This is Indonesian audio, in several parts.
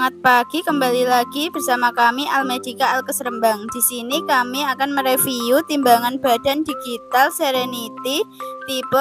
Semangat pagi, kembali lagi bersama kami Almedika Alkes Rembang. Di sini kami akan mereview timbangan badan digital Serenity tipe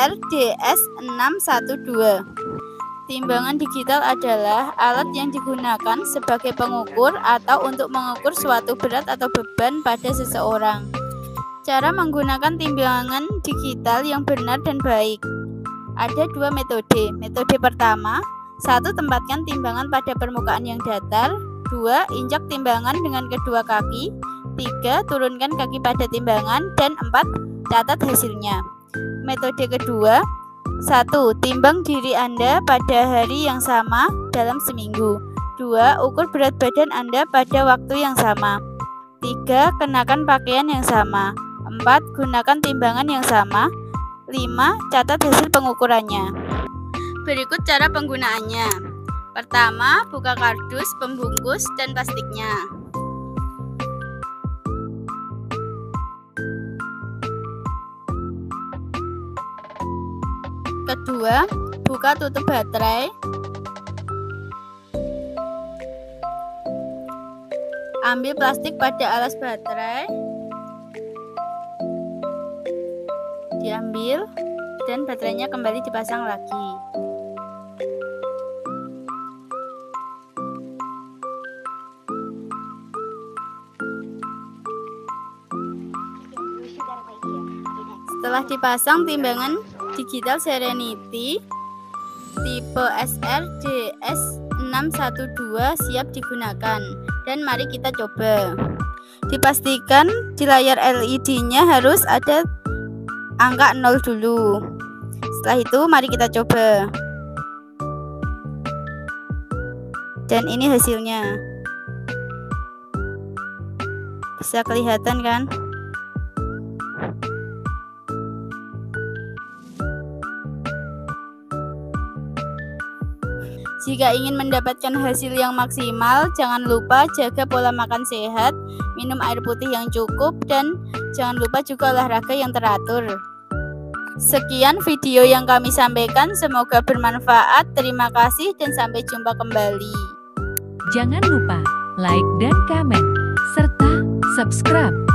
SRDS612. Timbangan digital adalah alat yang digunakan sebagai pengukur atau untuk mengukur suatu berat atau beban pada seseorang. Cara menggunakan timbangan digital yang benar dan baik. Ada dua metode. Metode pertama, 1. Tempatkan timbangan pada permukaan yang datar. 2. Injak timbangan dengan kedua kaki. 3. Turunkan kaki pada timbangan. Dan 4. Catat hasilnya. Metode kedua, 1. Timbang diri Anda pada hari yang sama dalam seminggu. 2. Ukur berat badan Anda pada waktu yang sama. 3. Kenakan pakaian yang sama. 4. Gunakan timbangan yang sama. 5. Catat hasil pengukurannya. Berikut cara penggunaannya. Pertama, buka kardus, pembungkus, dan plastiknya. Kedua, buka tutup baterai. Ambil plastik pada alas baterai. Diambil dan baterainya kembali dipasang lagi. Setelah dipasang, timbangan digital Serenity tipe SRDS612 siap digunakan. Dan mari kita coba. Dipastikan di layar LED-nya harus ada angka 0 dulu. Setelah itu mari kita coba. Dan ini hasilnya. Bisa kelihatan kan? Jika ingin mendapatkan hasil yang maksimal, jangan lupa jaga pola makan sehat, minum air putih yang cukup, dan jangan lupa juga olahraga yang teratur. Sekian video yang kami sampaikan, semoga bermanfaat. Terima kasih dan sampai jumpa kembali. Jangan lupa like dan komen, serta subscribe.